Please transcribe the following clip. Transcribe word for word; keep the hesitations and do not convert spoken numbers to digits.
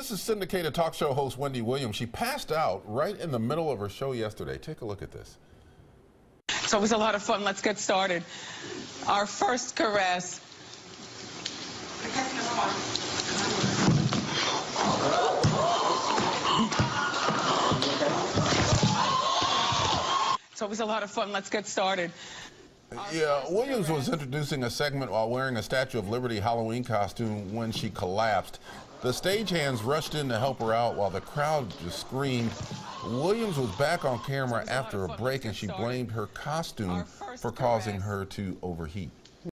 This is syndicated talk show host Wendy Williams. She passed out right in the middle of her show yesterday. Take a look at this. So it was a lot of fun. Let's get started. Our first caress. So it was a lot of fun. Let's get started. Yeah, Williams was introducing a segment while wearing a Statue of Liberty Halloween costume when she collapsed. The stagehands rushed in to help her out while the crowd just screamed. Williams was back on camera after a break, and she blamed her costume for causing her to overheat.